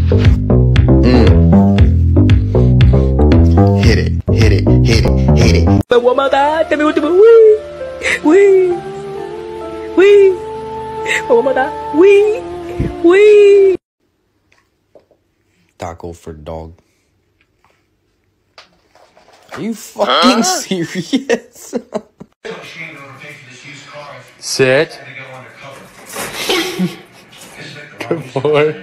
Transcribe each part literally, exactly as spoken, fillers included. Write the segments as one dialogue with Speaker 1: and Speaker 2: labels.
Speaker 1: Hit it, hit it, hit it, hit it.
Speaker 2: But one more time, tell me what to do. Wee, wee, wee. One more time, wee, wee.
Speaker 1: Taco for dog. Are you fucking huh? serious?
Speaker 3: Sit. Good boy.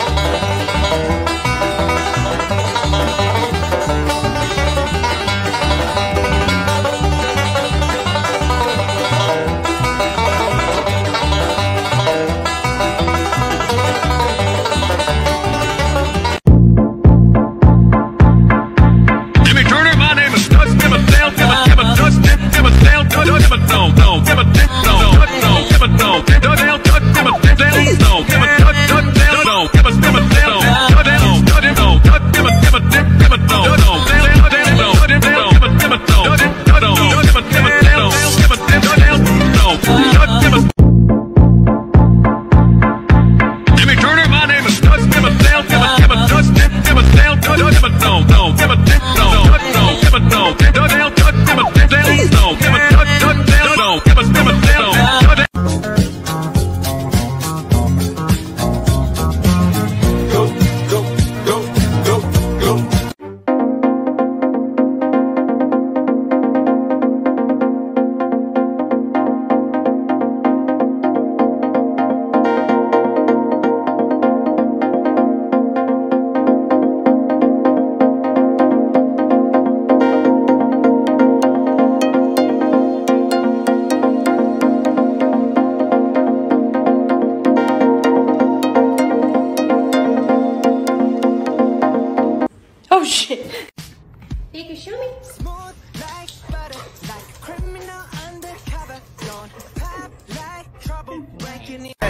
Speaker 4: Oh shit. You can show me.
Speaker 5: Smooth like butter, like criminal undercover. Don't pop like trouble breaking it.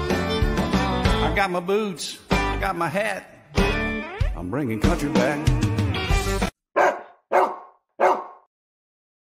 Speaker 6: I got my boots, I got my hat. I'm bringing country back.